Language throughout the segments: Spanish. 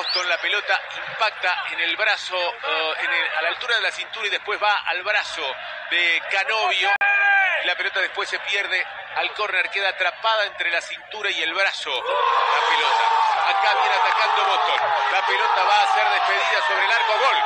Boston, la pelota impacta en el brazo, a la altura de la cintura y después va al brazo de Canovio. La pelota después se pierde al córner, queda atrapada entre la cintura y el brazo. La pelota. Acá viene atacando Boston. La pelota va a ser despedida sobre el arco. ¡Gol!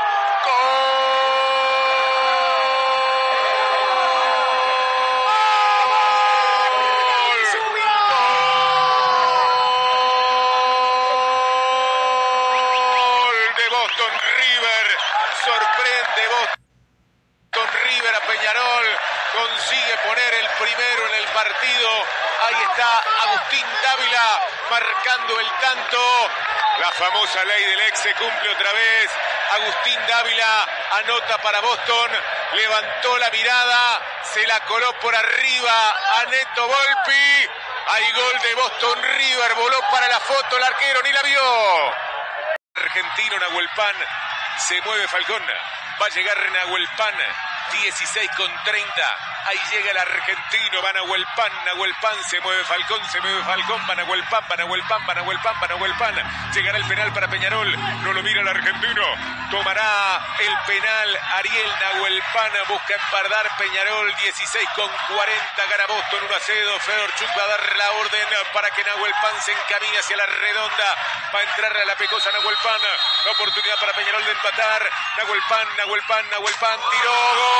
Boston River, sorprende Boston River a Peñarol, consigue poner el primero en el partido. Ahí está Agustín Dávila marcando el tanto. La famosa ley del ex se cumple otra vez. Agustín Dávila anota para Boston, levantó la mirada, se la coló por arriba a Neto Volpi. Hay gol de Boston River, voló para la foto el arquero, ni la vio. Argentino Nahuel Pan, se mueve Falcón, va a llegar Nahuel Pan, 16:30, ahí llega el argentino, va Nahuel Pan, se mueve Falcón, va Nahuel Pan, llegará el penal para Peñarol, no lo mira el argentino, tomará el penal Ariel Nahuel Pan, busca empardar Peñarol, 16:40, gana Boston 1-0, Fedorchuk va a dar la orden para que Nahuel Pan se encamine hacia la redonda, va a entrar a la pecosa Nahuel Pan, la oportunidad para Peñarol de empatar, Nahuel Pan, tiró, ¡gol!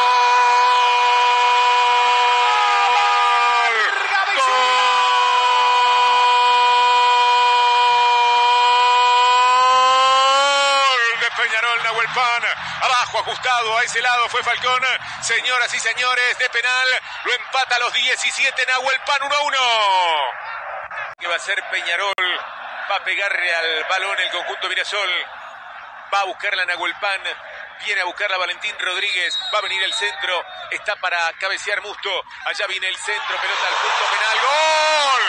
Peñarol, Nahuel Pan, abajo, ajustado, a ese lado fue Falcón, señoras y señores, de penal, lo empata a los 17, Nahuel Pan 1-1. ¿Qué va a hacer Peñarol? Va a pegarle al balón el conjunto Mirasol, va a buscarla Nahuel Pan, viene a buscarla Valentín Rodríguez, va a venir el centro, está para cabecear Musto, allá viene el centro, pelota al punto penal, ¡gol!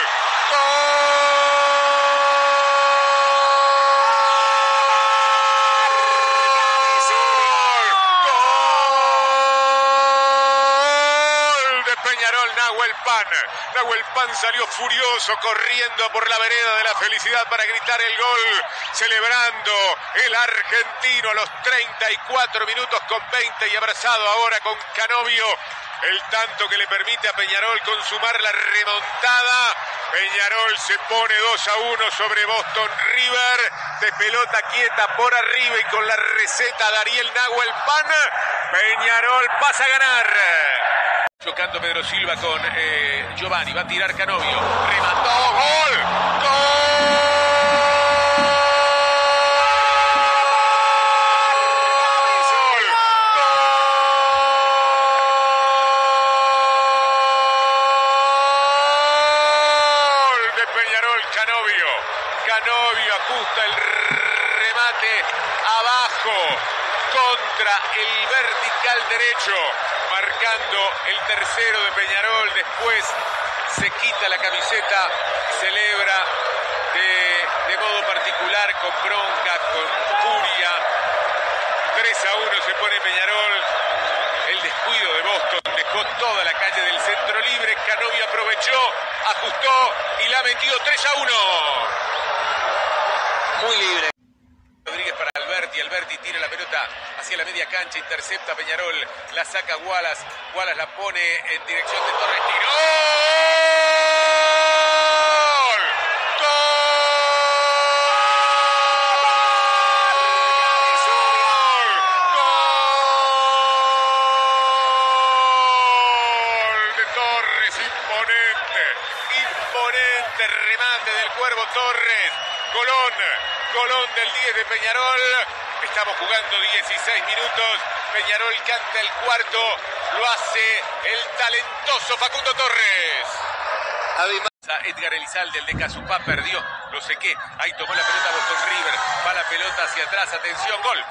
Nahuel Pan salió furioso corriendo por la vereda de la felicidad para gritar el gol, celebrando el argentino a los 34 minutos con 20 y abrazado ahora con Canovio, el tanto que le permite a Peñarol consumar la remontada. Peñarol se pone 2-1 sobre Boston River, de pelota quieta por arriba y con la receta de Ariel Nahuel Pan, Peñarol pasa a ganar. Chocando Pedro Silva con Giovanni, va a tirar Canovio, remató, ¡gol! ¡Gol de Peñarol! Canovio ajusta el remate abajo contra el vertical derecho, marcando el tercero de Peñarol. Después se quita la camiseta, celebra de modo particular, con bronca, con furia. 3-1 se pone Peñarol. El descuido de Boston dejó toda la calle del centro libre. Canovio aprovechó, ajustó y la metió 3-1. Muy libre. Rodríguez para Alberti tira la pelota hacia la media cancha, intercepta Peñarol, la saca Wallace la pone en dirección de Torres, tiró, ¡gol de Torres! Imponente remate del Cuervo Torres, Colón del 10 de Peñarol. Estamos jugando 16 minutos. Peñarol canta el cuarto. Lo hace el talentoso Facundo Torres. Además, Edgar Elizalde, el de Casupá, perdió. No sé qué. Ahí tomó la pelota Boston River. Va la pelota hacia atrás. Atención. Gol.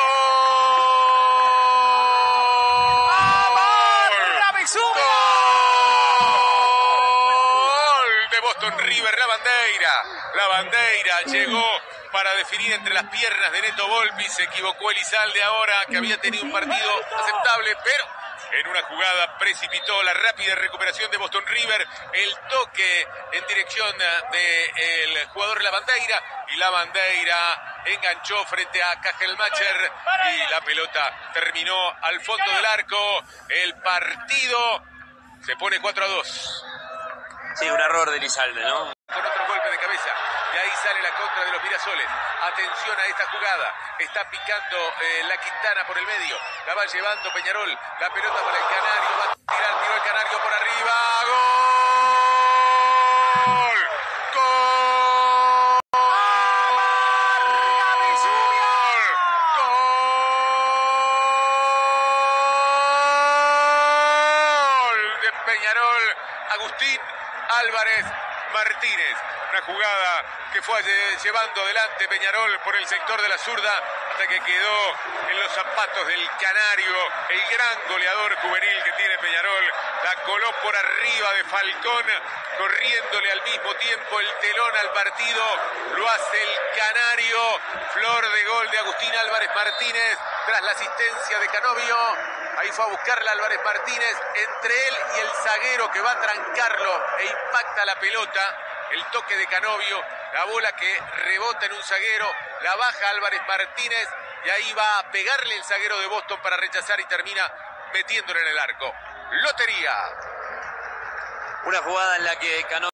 Gol de Boston River. La bandera llegó para definir entre las piernas de Neto Volpi. Se equivocó Elizalde ahora, que había tenido un partido aceptable, pero en una jugada precipitó la rápida recuperación de Boston River, el toque en dirección del jugador La Bandeira, y La Bandeira enganchó frente a Kajelmacher y la pelota terminó al fondo del arco. El partido se pone 4-2. Sí, un error de Elizalde, ¿no? Con otro golpe de cabeza. De ahí sale la contra de los Mirasoles. Atención a esta jugada. Está picando la Quintana por el medio. La va llevando Peñarol. La pelota para el Canario. Va a tirar, tiró el Canario por arriba. ¡Gol! ¡Gol! ¡Gol! De Peñarol. Agustín Álvarez Martínez. Una jugada que fue llevando adelante Peñarol por el sector de la zurda hasta que quedó en los zapatos del Canario, el gran goleador juvenil que tiene Peñarol. La coló por arriba de Falcón, corriéndole al mismo tiempo el telón al partido. Lo hace el Canario. Flor de gol de Agustín Álvarez Martínez tras la asistencia de Canovio. Ahí fue a buscarla Álvarez Martínez, entre él y el zaguero que va a trancarlo e impacta la pelota. El toque de Canovio, la bola que rebota en un zaguero, la baja Álvarez Martínez y ahí va a pegarle el zaguero de Boston para rechazar y termina metiéndolo en el arco. Lotería. Una jugada en la que Canovio